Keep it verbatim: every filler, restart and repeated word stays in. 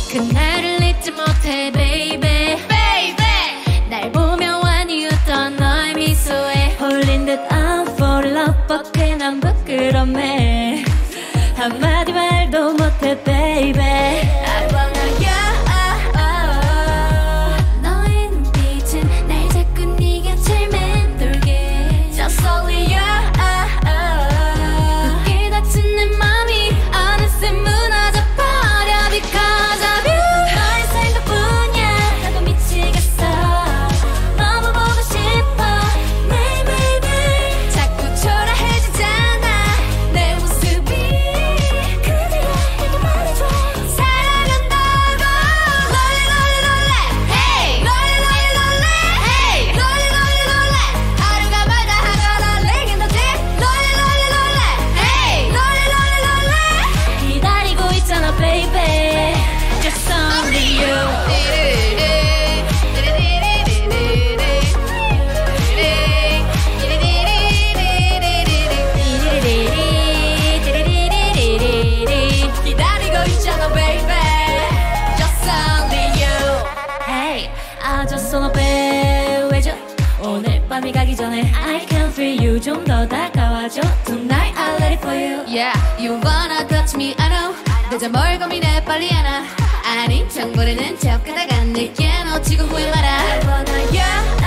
그날을 잊지 못해 baby baby 날 보며 완이었던 너의 미소에 홀린 듯 I'm for love but 그냥 부끄럽네 한마디 말도 못해 baby I wanna you 너의 눈빛은 날 자꾸 네 곁을 맴돌게 Just only you 굳게 닫힌 내 맘이 어느새 무너져 버려 Because of you 너의 생각뿐이야 나도 미치겠어 너무 보고 싶어 매일매일 자꾸 초라해지잖아 내 모습이 그대로 내게 말해줘 사랑한다고 Rollin Rollin Rollin Hey Rollin Rollin Rollin Hey Rollin Rollin Rollin 하루가 멀다 하거나 내겐 더 돼 Rollin Rollin Rollin Hey Rollin Rollin Rollin 기다리고 있잖아 baby Just only you 기다리고 있잖아 baby Just only you Hey I just wanna be with you 오늘 밤이 가기 전에 I can feel you 좀 더 다가와줘 Tonight I let it for you Yeah, you wanna touch me, I know. 늦어 뭘 고민해 빨리 안아. 아닌 척 모르는 척 하다가 내게 놓치고 후회 마라. I wanna you